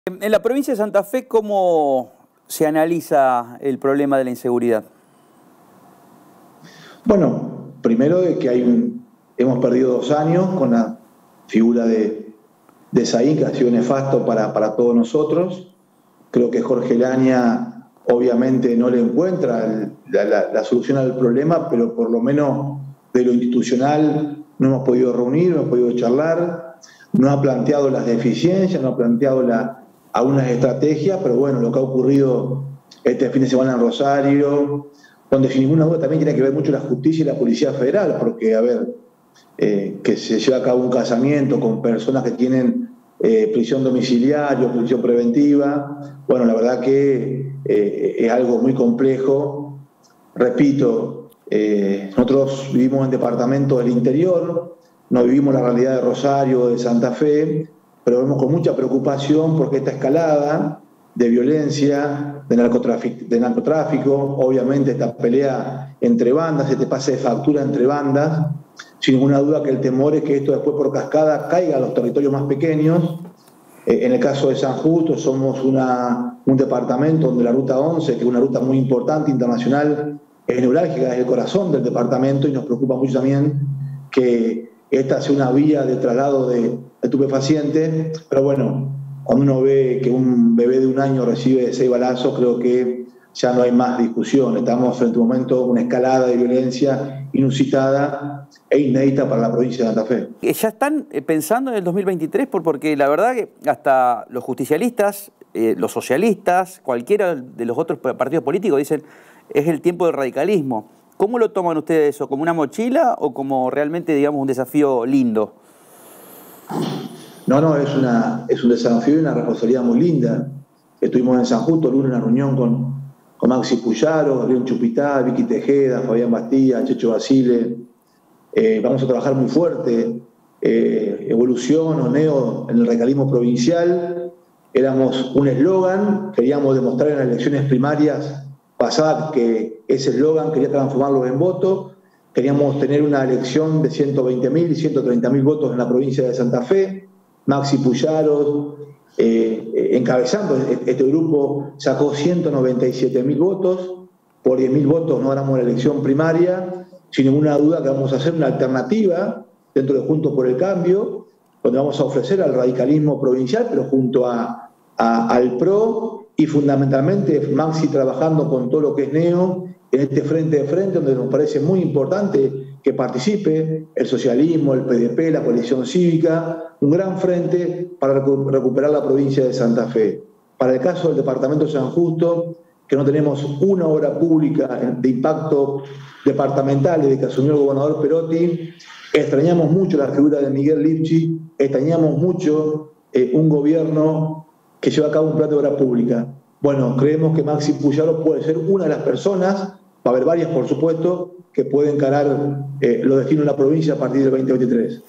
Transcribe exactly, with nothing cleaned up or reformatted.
En la provincia de Santa Fe, ¿cómo se analiza el problema de la inseguridad? Bueno, primero de que hay un, hemos perdido dos años con la figura de, de Saín, que ha sido nefasto para, para todos nosotros. Creo que Jorge Laña obviamente no le encuentra el, la, la, la solución al problema, pero por lo menos de lo institucional no hemos podido reunir, no hemos podido charlar, no ha planteado las deficiencias, no ha planteado la, algunas estrategias, pero bueno, lo que ha ocurrido este fin de semana en Rosario, donde sin ninguna duda también tiene que ver mucho la justicia y la Policía Federal, porque, a ver, eh, que se lleva a cabo un casamiento con personas que tienen eh, prisión domiciliaria, prisión preventiva, bueno, la verdad que eh, es algo muy complejo. Repito, eh, nosotros vivimos en departamentos del interior, no vivimos la realidad de Rosario, de Santa Fe, pero vemos con mucha preocupación porque esta escalada de violencia, de narcotráfico, de narcotráfico, obviamente esta pelea entre bandas, este pase de factura entre bandas, sin ninguna duda que el temor es que esto después por cascada caiga a los territorios más pequeños. Eh, en el caso de San Justo somos una, un departamento donde la ruta once, que es una ruta muy importante, internacional, es neurálgica, es el corazón del departamento y nos preocupa mucho también que esta sea una vía de traslado de estupefacientes, pero bueno, cuando uno ve que un bebé de un año recibe seis balazos, creo que ya no hay más discusión. Estamos frente a un momento, una escalada de violencia inusitada e inédita para la provincia de Santa Fe. ¿Ya están pensando en el dos mil veintitrés? Porque la verdad que hasta los justicialistas, eh, los socialistas, cualquiera de los otros partidos políticos dicen es el tiempo del radicalismo. ¿Cómo lo toman ustedes eso? ¿Como una mochila o como realmente, digamos, un desafío lindo? No, no, es, una, es un desafío y una responsabilidad muy linda. Estuvimos en San Justo el lunes en una reunión con, con Maxi Puyaro, Gabriel Chupitá, Vicky Tejeda, Fabián Bastía, Checho Basile. Eh, vamos a trabajar muy fuerte. Eh, evolución o neo en el radicalismo provincial. Éramos un eslogan, queríamos demostrar en las elecciones primarias pasadas que ese eslogan quería transformarlo en voto. Queríamos tener una elección de ciento veinte mil y ciento treinta mil votos en la provincia de Santa Fe. Maxi Puyaro, eh, encabezando este grupo, sacó ciento noventa y siete mil votos. Por diez mil votos no ganamos la elección primaria. Sin ninguna duda que vamos a hacer una alternativa dentro de Juntos por el Cambio, donde vamos a ofrecer al radicalismo provincial, pero junto a, a, al P R O y fundamentalmente Maxi trabajando con todo lo que es neo, en este frente de frente, donde nos parece muy importante que participe el socialismo, el P D P, la coalición cívica, un gran frente para recuperar la provincia de Santa Fe. Para el caso del departamento de San Justo, que no tenemos una obra pública de impacto departamental desde que asumió el gobernador Perotti, extrañamos mucho la figura de Miguel Lipchi, extrañamos mucho eh, un gobierno que lleva a cabo un plan de obra pública. Bueno, creemos que Maxi Puyaro puede ser una de las personas, va a haber varias por supuesto, que pueden encarar eh, los destinos de la provincia a partir del veinte veintitrés.